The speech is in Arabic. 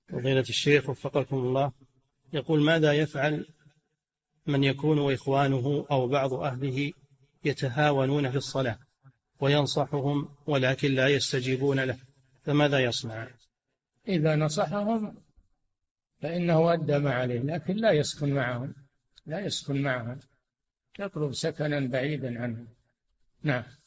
فضيلة الشيخ وفقكم الله، يقول: ماذا يفعل من يكون إخوانه أو بعض أهله يتهاونون في الصلاة وينصحهم ولكن لا يستجيبون له، فماذا يصنع؟ إذا نصحهم فإنه أدى ما عليه، لكن لا يسكن معهم، لا يسكن معهم، يطلب سكنا بعيدا عنهم. نعم.